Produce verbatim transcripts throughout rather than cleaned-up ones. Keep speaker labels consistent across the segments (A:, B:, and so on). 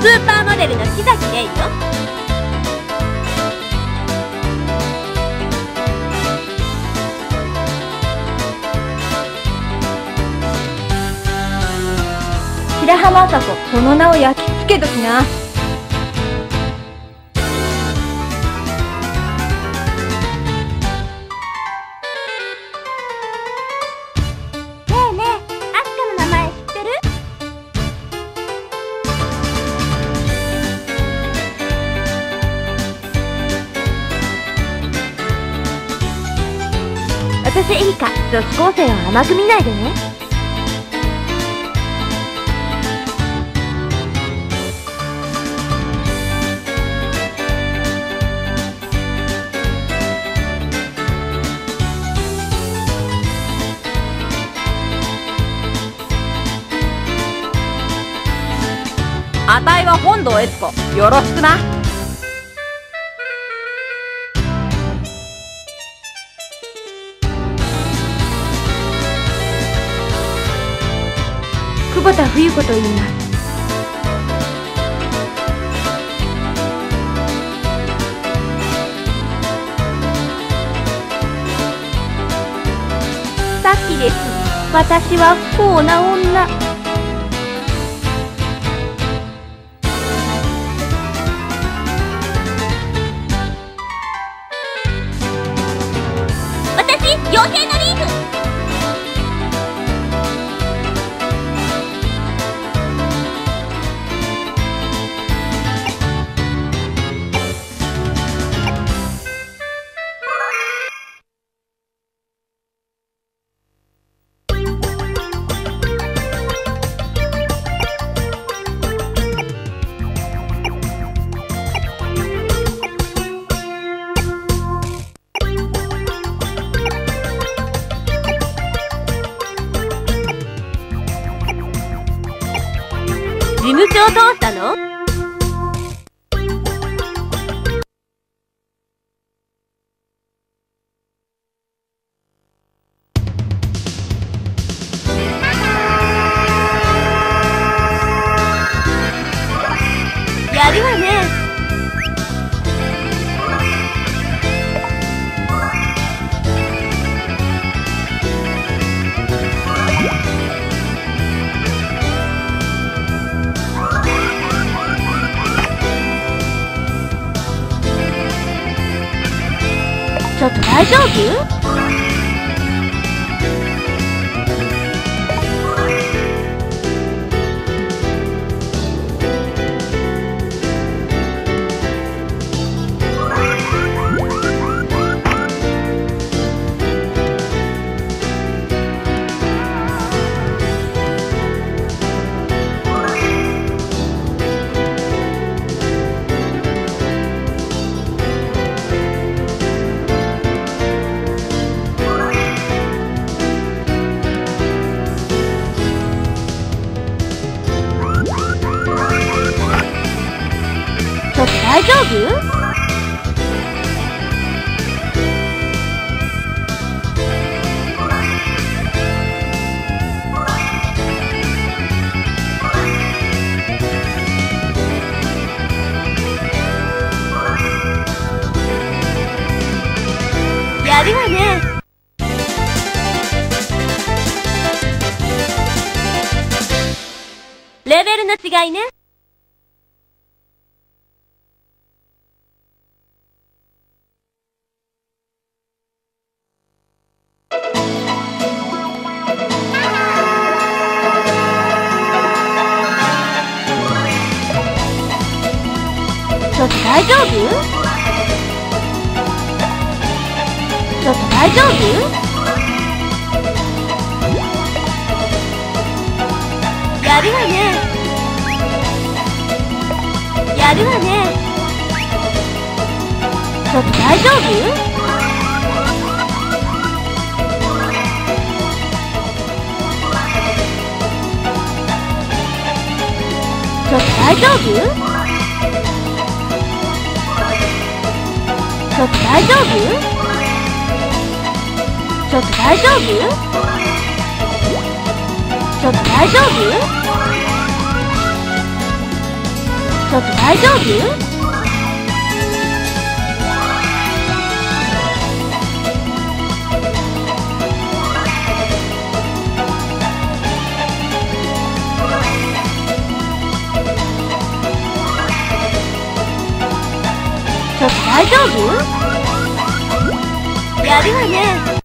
A: スーパーモデルの木崎玲よ。
B: 白浜麻子、この名を焼き付けときな。ね
A: えねえ、アスカの名前知ってる？私エリカ、女子高生は甘く見ないでね。
C: あたいは本堂悦子、よろしくな。
B: 久保田冬子と言います。
A: さっきです。私は不幸な女。私、傭兵のリーフ。事務長通したの？やるわね。ちょっと大丈夫？大丈夫？やるわね。レベルの違いね。ちょっと大丈夫？ちょっと大丈夫？やるわね。やるわね。ちょっと大丈夫？ちょっと大丈夫？ちょっと大丈夫？ちょっと大丈夫？ちょっと大丈夫？
B: ちょっと大丈夫？ちょっと大丈夫？やるわね。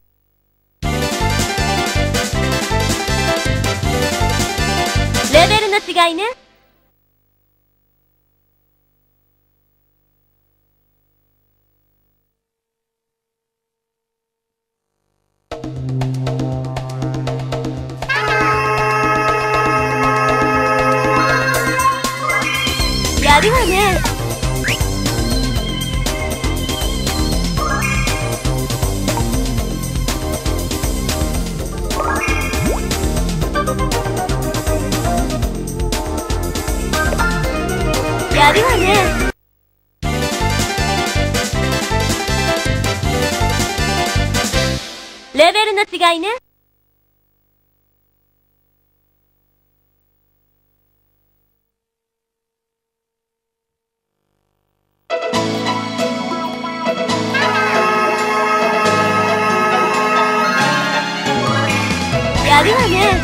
B: レベルの違いね。やるわね。やるわね。レベルの違いね。やるわね。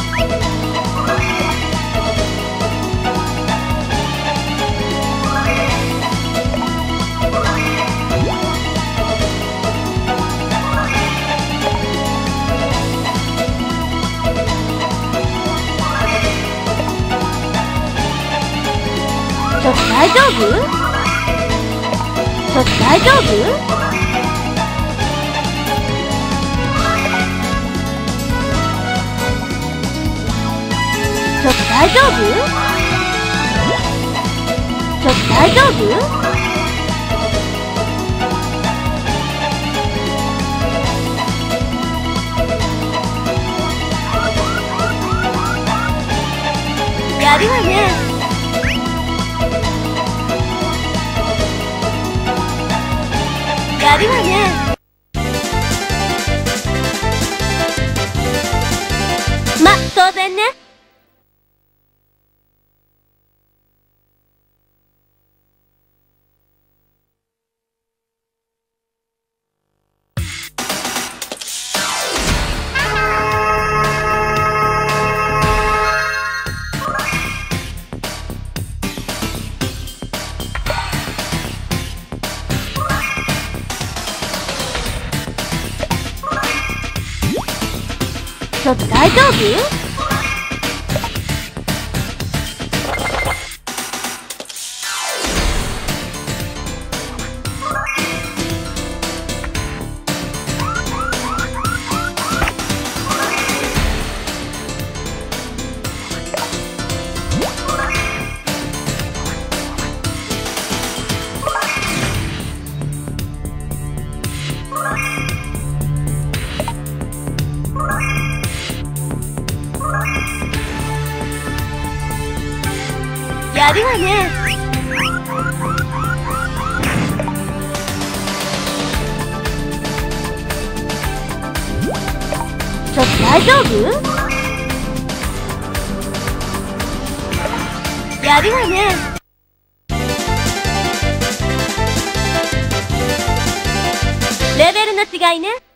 B: ちょっと大丈夫？ちょっと大丈夫？ちょっと大丈夫？ちょっと大丈夫？やるわね。やるわね。ま、当然ね。ちょっと大丈夫？やるわね。ちょっと大丈夫？やるわね。レベルの違いね。